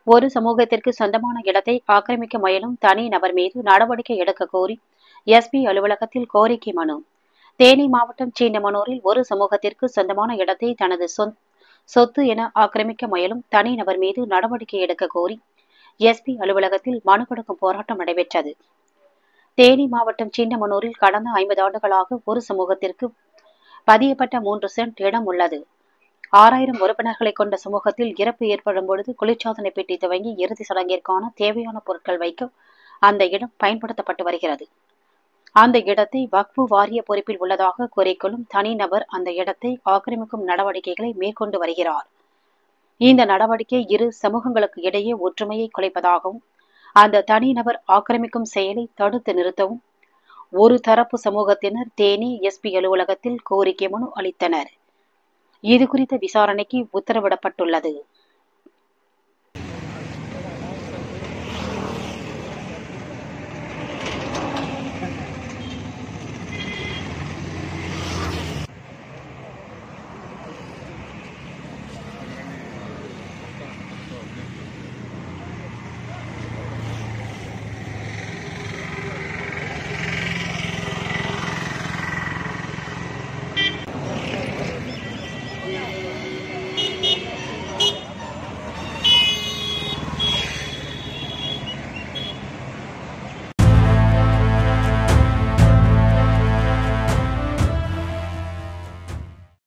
ஒரு சமூகத்திற்கு சொந்தமான இடத்தை ஆக்கிரமிக்க முயலும் தனி நபர் மீது நடவடிக்கை எடுக்க கோரி எஸ்பி அலுவலகத்தில் கோரிக்கை மனு. தேனி மாவட்டம் சீண்டமனூரில் ஒரு சமூகத்திற்கு சொந்தமான இடத்தை தனது சொத்து என ஆக்கிரமிக்க முயலும் தனி நபர் மீது நடவடிக்கை எடுக்க கோரி எஸ்பி அலுவலகத்தில் மனு கொடுக்கும் போராட்டம் நடைபெற்றது. தேனி மாவட்டம் சீண்டமனூரில் கடந்த 50 ஆண்டுகளாக ஒரு சமூகத்திற்கு பதியப்பட்ட 3 சென்ட் இடம் உள்ளது. 6000 உறுப்பினர்களை கொண்ட சமூகத்தில் இறப்பு ஏற்படும் பொழுது குளிர்சாதனை பெட்டி துவங்கி இறுதி சடங்கிற்கான தேவையான பொருட்கள் வைக்க அந்த இடம் பயன்படுத்தப்பட்டு வருகிறது. அந்த இடத்தை வக்ஃபு வாரிய பொறுப்பில் உள்ளதாக கூறிக்கொள்ளும் தனிநபர் அந்த இடத்தை ஆக்கிரமிக்கும் நடவடிக்கைகளை மேற்கொண்டு வருகிறார். இந்த நடவடிக்கை இரு சமூகங்களுக்கு இடையே ஒற்றுமையை குலைப்பதாகவும் அந்த தனிநபர் ஆக்கிரமிக்கும் செயலை தடுத்து நிறுத்தவும் ஒரு தரப்பு சமூகத்தினர் தேனி எஸ்பி அலுவலகத்தில் கோரிக்கை மனு அளித்தனர். இதுகுறித்த விசாரணைக்கு உத்தரவிடப்பட்டுள்ளது.